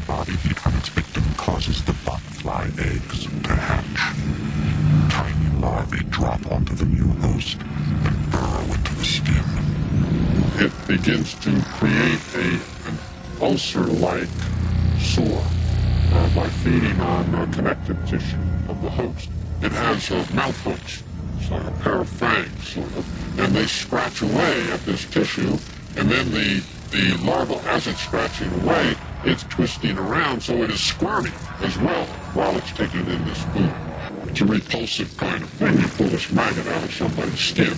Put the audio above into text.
body heat from its victim causes the botfly eggs to hatch. Tiny larvae drop onto the new host and burrow into the skin. It begins to create an ulcer-like sore by feeding on connective tissue of the host. It has mouth hooks, so like a pair of fangs, sort of, and they scratch away at this tissue, and then the larva, as it's scratching away, it's twisting around, so it is squirming as well while it's taking in this food. It's a repulsive kind of thing. You pull this maggot out of somebody's skin.